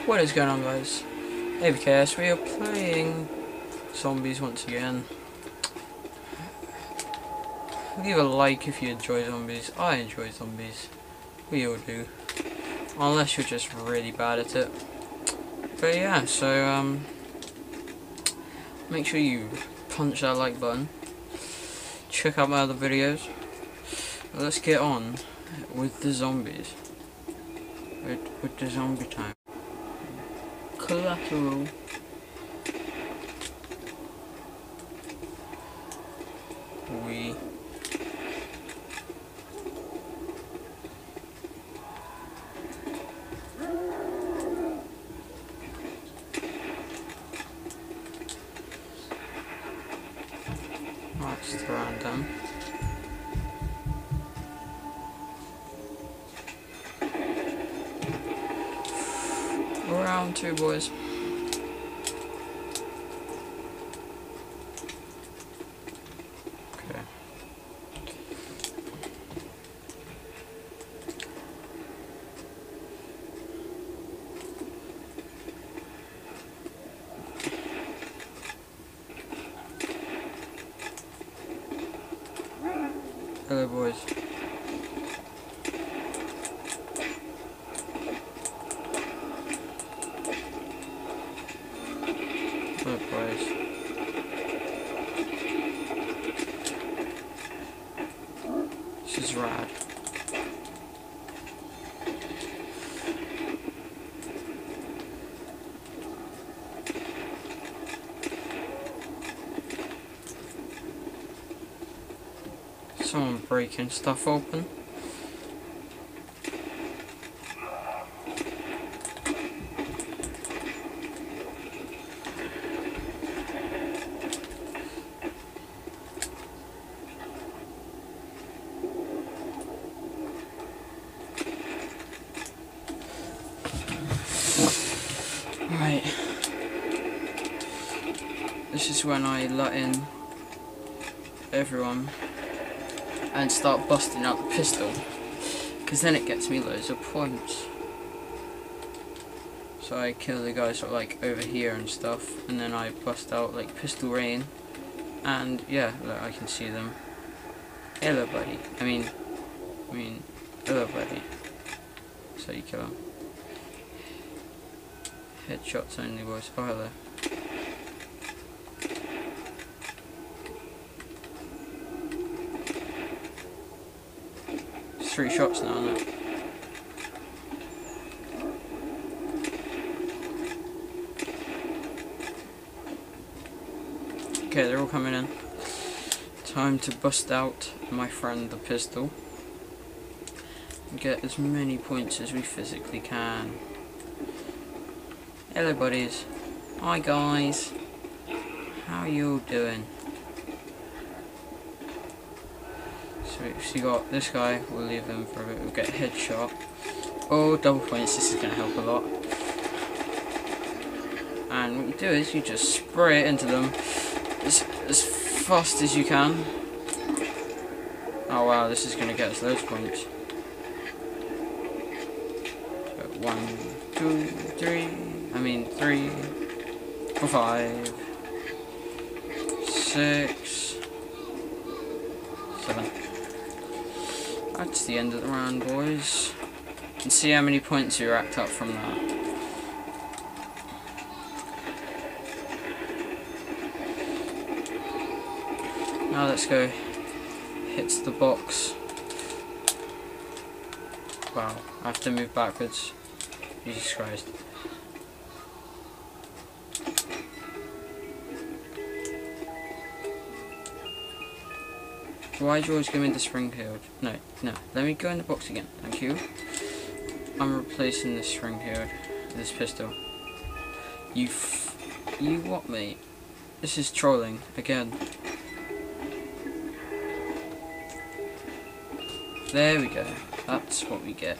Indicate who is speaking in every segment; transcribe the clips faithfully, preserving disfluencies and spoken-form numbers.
Speaker 1: What is going on, guys? A V K S, we are playing zombies once again. Leave a like if you enjoy zombies. I enjoy zombies. We all do. Unless you're just really bad at it. But yeah, so um, make sure you punch that like button. Check out my other videos. Let's get on with the zombies. With, with the zombie time. Collateral. We That's random. Round two, boys. Okay. Hello, boys. Hello, boys. This is rad. Someone breaking stuff open. Right. This is when I let in everyone and start busting out the pistol, because then it gets me loads of points. So I kill the guys that are like over here and stuff, and then I bust out like pistol rain, and yeah, look, I can see them. Hello, buddy. I mean, I mean, hello, buddy. So you kill them. Headshots only, boys. Oh, hello. Three shots now, isn't it? Okay, they're all coming in. Time to bust out my friend the pistol. And get as many points as we physically can. Hello, buddies. Hi, guys. How you all doing? So you got this guy, we'll leave him for a bit, we'll get a headshot. Oh, double points, this is going to help a lot. And what you do is you just spray it into them as, as fast as you can. Oh wow, this is going to get us loads of points. So one, two, three, I mean three, four, five, six, seven. That's the end of the round, boys. You can see how many points you racked up from that. Now let's go. Hits the box. Wow, I have to move backwards. Jesus Christ. Why do you always give me the spring shield? No, no. Let me go in the box again. Thank you. I'm replacing the spring shield with this pistol. You f... You what, mate? This is trolling again. There we go. That's what we get.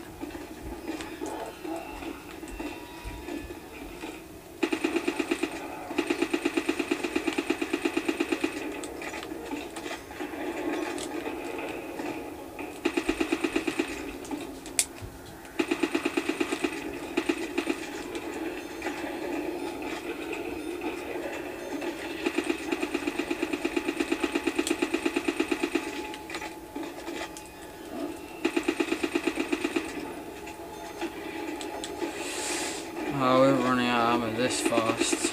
Speaker 1: ammo this fast.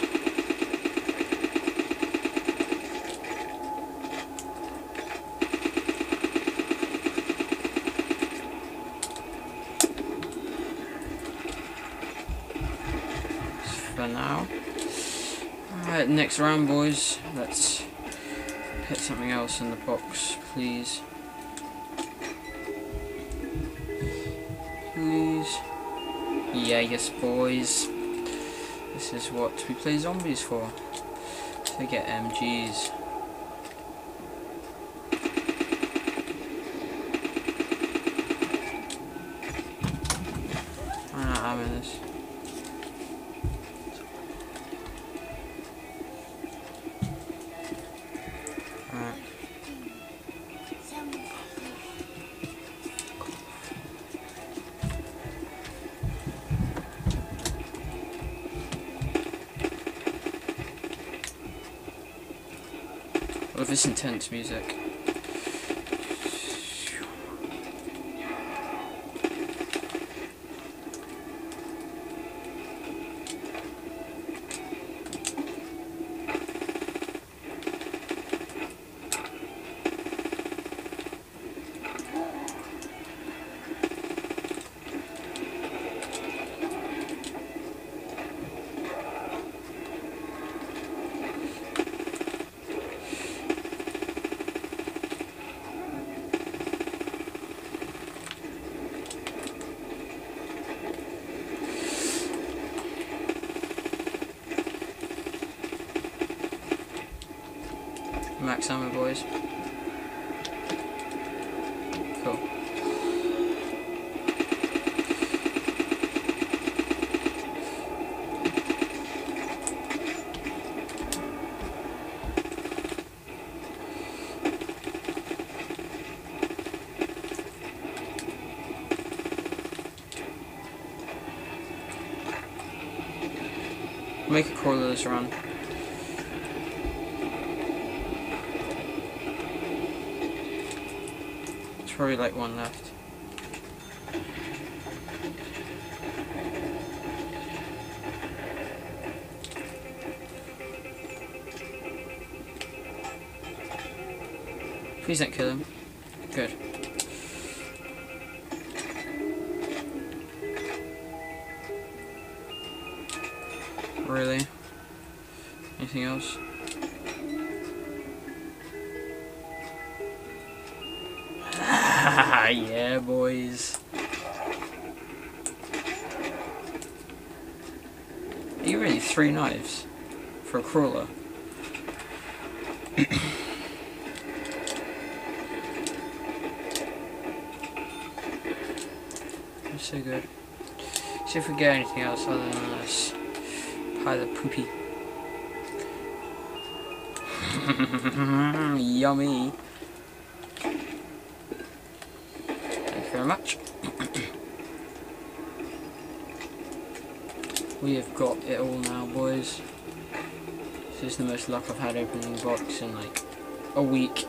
Speaker 1: For now. Alright, next round, boys. Let's hit something else in the box, please. Please. Yeah, yes, boys. This is what we play zombies for. To get M Gs. I'm not having this. Alright. I love this intense music. Max ammo, boys. Cool. Make a crawler this run. Probably like one left. Please don't kill him. Good. Really? Anything else? Yeah, boys. Are you really three knives for a crawler? That's so good. See if we get anything else other than this pile of poopy. Yummy. Very much. We have got it all now, boys. This is the most luck I've had opening the box in like a week.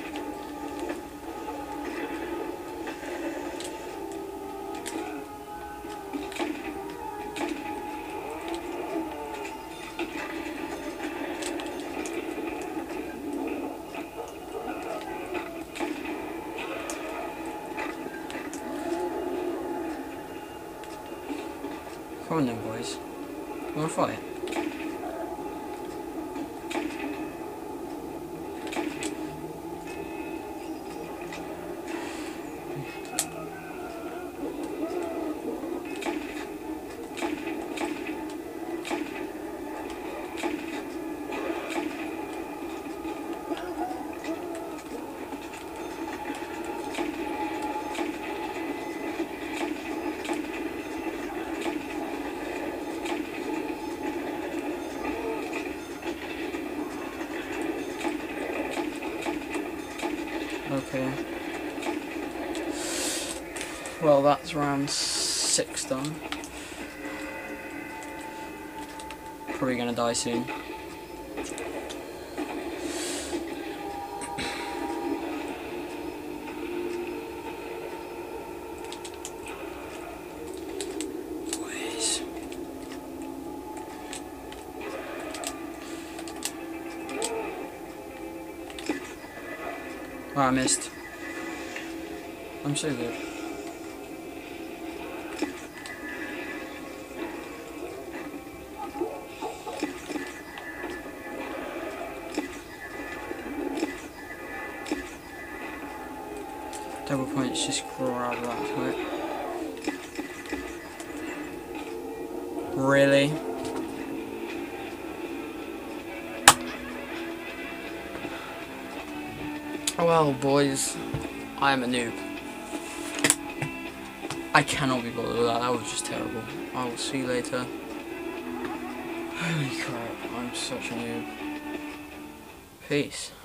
Speaker 1: Come on then, boys. You wanna fight? Okay. Well, that's round six done. Probably gonna die soon. Boys. Oh, I missed. I'm so good. Double points, just grab that quick. Really? Well, boys, I am a noob. I cannot be bothered with that, that was just terrible. I will see you later. Holy crap, I'm such a noob. Peace.